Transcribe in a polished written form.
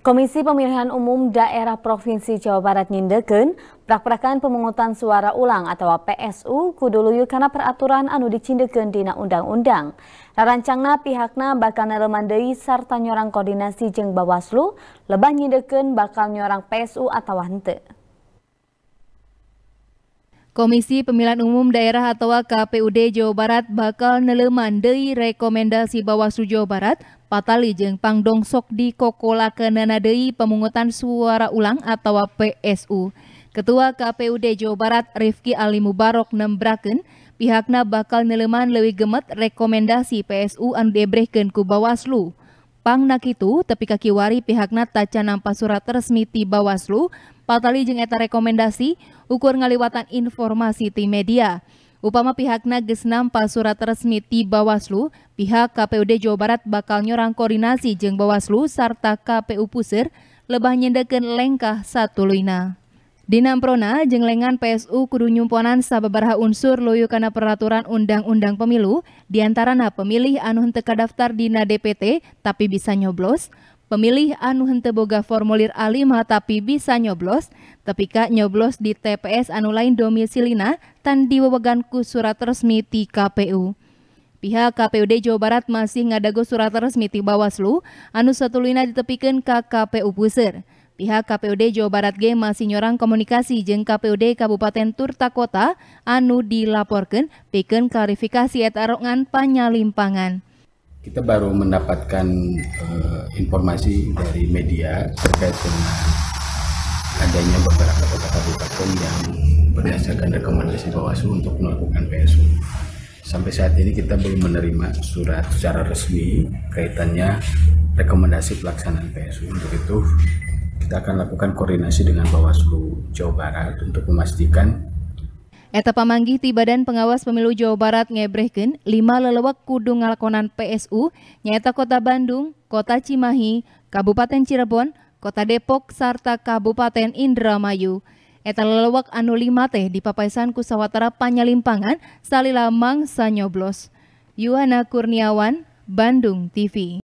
Komisi Pemilihan Umum Daerah Provinsi Jawa Barat nyindekeun prak-prakan pemungutan suara ulang atau PSU kudu luyu kana peraturan anu dicindekeun dina undang-undang. Rarancangna pihakna bakal neleman deui sarta nyorang koordinasi jeung Bawaslu lebah nyindekeun bakal nyorang PSU atawa henteu. Komisi Pemilihan Umum Daerah atau KPUD Jawa Barat bakal neleman deui rekomendasi Bawaslu Jawa Barat patali jeung pangdongsok di kokolakeunana deui pemungutan suara ulang atau PSU. Ketua KPUD Jawa Barat Rifki Ali Mubarok nembrakeun pihakna bakal neleman leuwih gemet rekomendasi PSU anu diebrehkeun ku Bawaslu. Pangna kitu tepi ka kiwari pihakna taca nampa surat resmi ti Bawaslu patali jeung eta rekomendasi ukur ngaliwatan informasi ti media. Upama pihakna geus nampa surat resmi ti Bawaslu, pihak KPUD Jawa Barat bakal nyorang koordinasi jeung Bawaslu sarta KPU Puseur lebah nyendekeun lengkah satuluyna. Dinamprona jeung lengan PSU kudu nyumponan sababaraha unsur luyu kana peraturan undang-undang pemilu, diantarana pemilih anu henteu kadaftar dina DPT tapi bisa nyoblos, pemilih anu henteu boga formulir A5 tapi bisa nyoblos, tepika nyoblos di TPS anu lain domisilina tan diwewegan ku surat resmi ti KPU. Pihak KPUD Jawa Barat masih ngadago surat resmi ti Bawaslu anu satuluyna ditepikeun ka KPU Puseur. Pihak KPUD Jawa Barat ge masih nyorang komunikasi jeung KPUD Kabupaten Turta Kota anu dilaporkeun pikeun klarifikasi eta arongan panyalimpangan. Kita baru mendapatkan informasi dari media terkait dengan adanya beberapa kota kabupaten yang berdasarkan rekomendasi Bawaslu untuk melakukan PSU. Sampai saat ini kita belum menerima surat secara resmi kaitannya rekomendasi pelaksanaan PSU. Untuk itu kita akan lakukan koordinasi dengan Bawaslu Jawa Barat untuk memastikan. Eta pamanggih ti Badan Pengawas Pemilu Jawa Barat ngebrehkeun 5 lelewek kudu ngalakonan PSU nyaeta Kota Bandung, Kota Cimahi, Kabupaten Cirebon, Kota Depok sarta Kabupaten Indramayu. Eta lelewek anu 5 teh dipapaesan ku sawatara panyalimpangan salila mangsa nyoblos. Yuhana Kurniawan, Bandung TV.